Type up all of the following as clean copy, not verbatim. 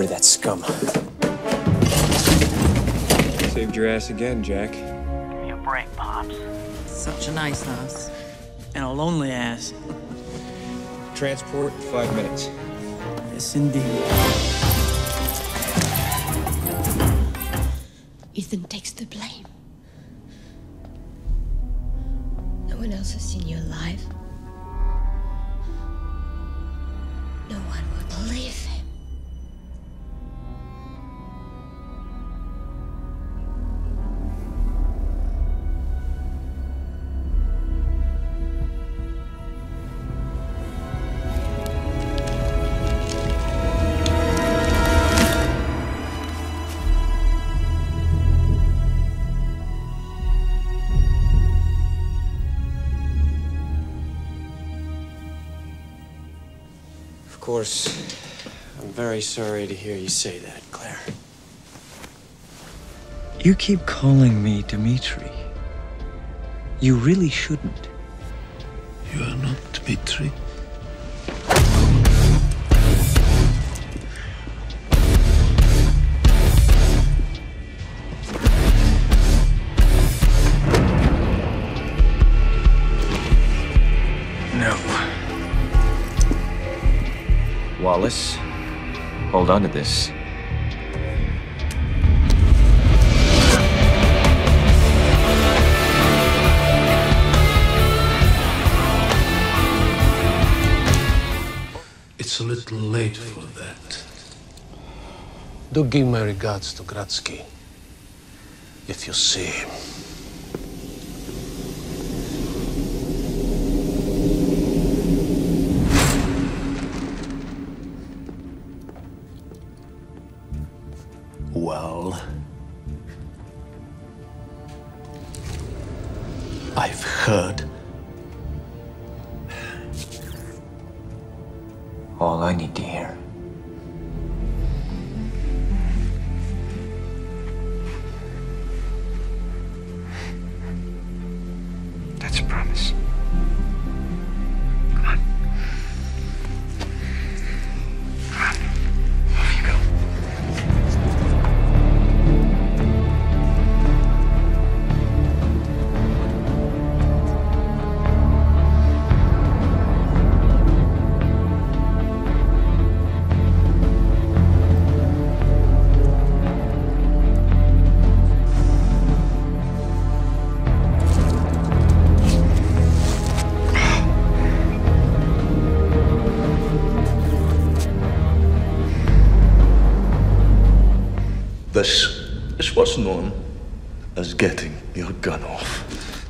that scum. Saved your ass again, Jack. Give me a break, Pops. Such a nice ass. And a lonely ass. Transport in 5 minutes. Yes, indeed. Ethan takes the blame. No one else has seen you alive. No one will believe him. Of course, I'm very sorry to hear you say that, Claire. You keep calling me Dmitri. You really shouldn't. You are not Dmitri. No. Wallace, hold on to this. It's a little late for that. Do give my regards to Gratsky, if you see him. Well, I've heard. All I need to hear. That's a promise. Come on. Come on. Off you go. This was known as getting your gun off.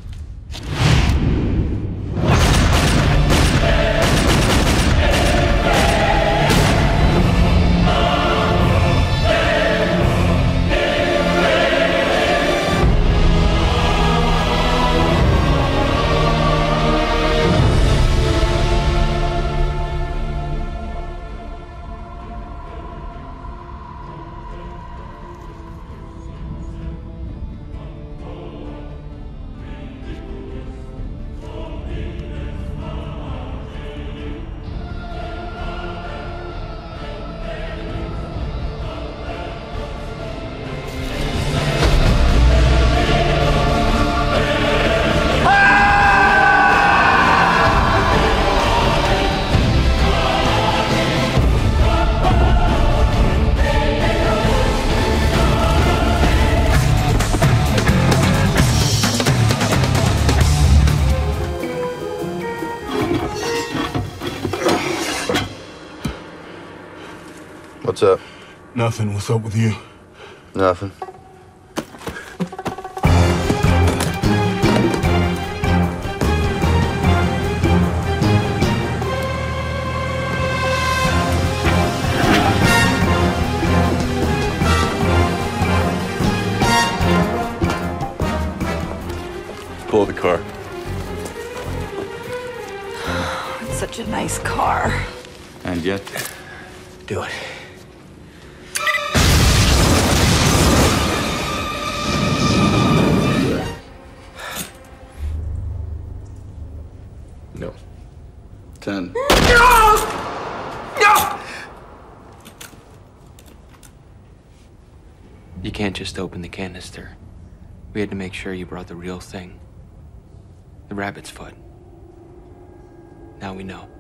What's up? Nothing. What's up with you? Nothing. Pull the car. It's such a nice car. And yet, Do it. no. 10. No! No! You can't just open the canister. We had to make sure you brought the real thing. The rabbit's foot. Now we know.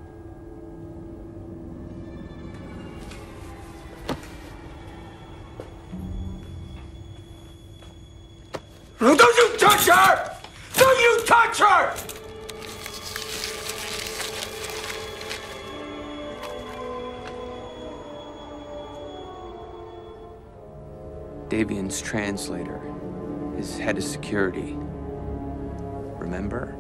Don't you touch her! Don't you touch her! Davian's translator, his head of security. Remember?